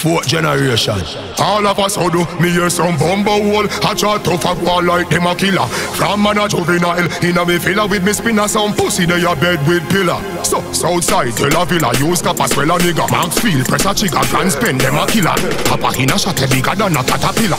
Fourth generation. All of us how do me hear some bumbo hole. I try tough a wall like them a killer. From man a juvenile, in a me filler with me spinner some pussy they a bed with pillar. So Southside tell a villa use cap as well a nigga. Maxfield press a trigger gun spend them a killer. Papa in a shot a bigger than a caterpillar.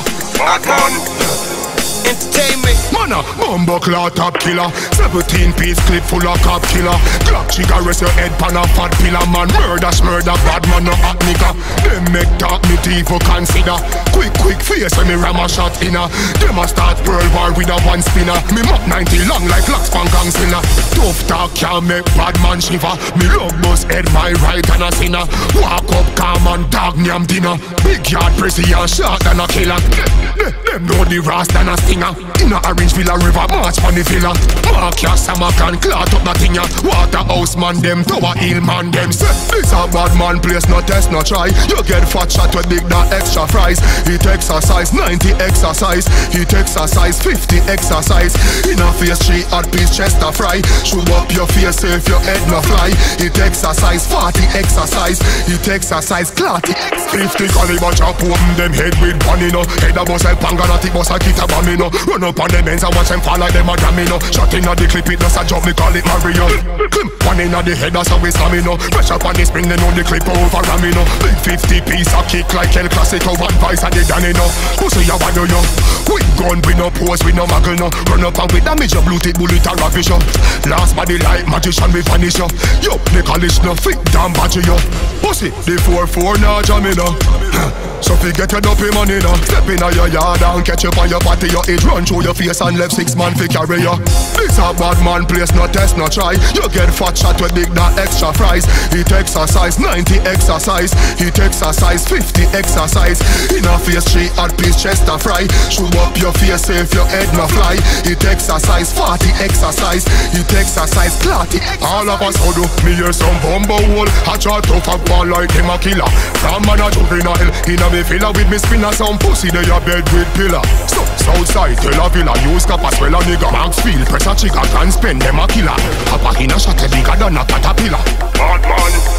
Batman Entertainment. Man a bumbo claw top killer. 17-piece clip full of cop killer. Glock trigger rest your head pan a fat pillar. Man murder bad man no hot nigga. Them make talk me teeth for consider. Quick face when me ram a shot inna. Them a start Pearl War with a one spinner. Me mop 90 long like Locks Pan Gang sinner. Tough talk can't make bad man shiver. Me love bust head my right and a sinner. Walk up calm and dog nyam dinner. Big yard pressy and shot than a killer. Them know the ras than a stinger. Inna Orange Villa River march on the villa. Mark your stomach and clot up nothing ya. Waterhouse man them, Tower Hill man them. Say this a bad man place, no test no try. You get fat shot with dig that extra fries. It exercise 90 exercise. It exercise 50 exercise. Inna face 3 hot piece chest a fry. Shoot up your face so if your head no fly. It exercise 40 exercise. It exercise clot 50 caliber chop open them head with bunny no. Head a bus like Panganati bus a kit a bomb no. Run up on them ends and watch them fall like them a domino. Shot inna the clip it does a job, me call it Mario. Climp one inna the head that's how we stamina. Fresh up on the spring they know the clip over ramino. Big 50 piece a kick like El Clasico. One vice and the Danino. Pussy ya bad yo. Quick gun we no pose we no muggle no. Run up and we damage your blue tip bullet a ravish yo. Last body like magician we vanish yo. Yo the college no fit damn badge yo. Pussy the 4-4 now jamming no. So fi get your dopey money now. Step inna your yard and catch up on your party. Your age run through your face and left 6 man fi carry you. This a bad man place, no test, no try. You get fat shot with dig that extra fries. It exercise 90 exercise. It exercise 50 exercise. In a face 3 hot piece chest a fry. Shoot up your face so if your head no fly. It exercise 40 exercise. It exercise clotty. All of us how do me hear some bumbo hole. I try tough a ball like them a killer. From man a juvenile, in a me filler with me spinner some pussy they a bed with pillar. So Southside tell a villa use cap as well a nigga. Maxfield press a trigger gun spend them a killer. Papa in a shot a bigger than a caterpillar. Batman